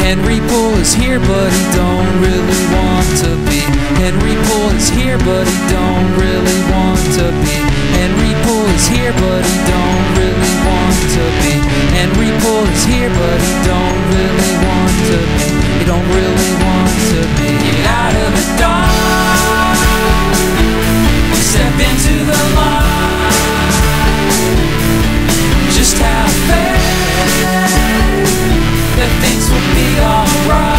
Henry Poole is here, but he don't really want to be. Henry Poole is here, but he don't really want to be. Henry Poole is here, but he don't really want to be. Henry Poole is here, but he don't really want to be. He don't really want to be. Get out of the dark, step into the light. Just have faith that things will be alright.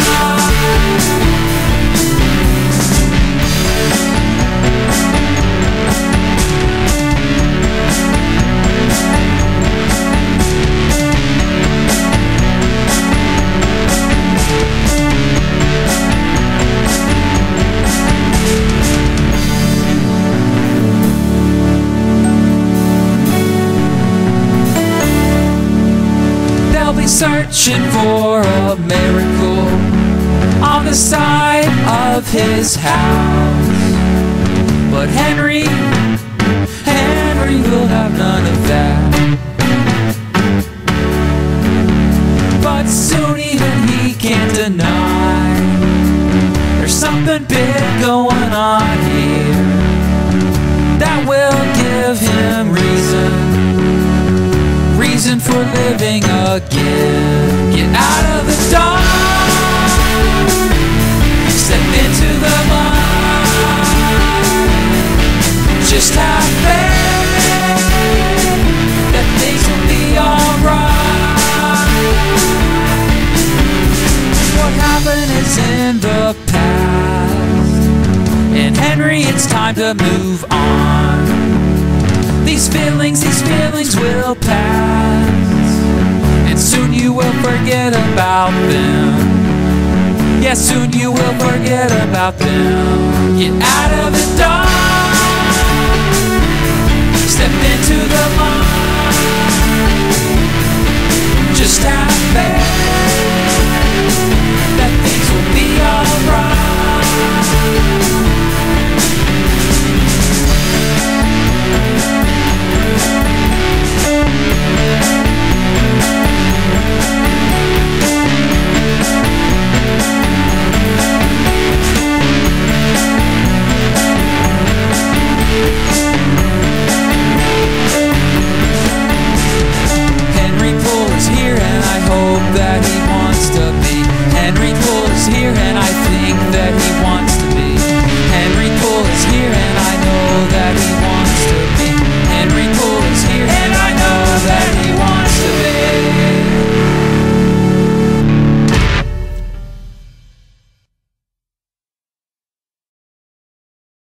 Searching for a miracle on the side of his house, but Henry will have none of that. But soon even he can't deny there's something big going on here that will give him reason for living again. Get out of the dark, step into the light. Just have faith that things will be alright. What happened is in the past, and Henry, it's time to move on. These feelings will pass, and soon you will forget about them. Yeah, soon you will forget about them. Get out of the dark, step into the light. Just have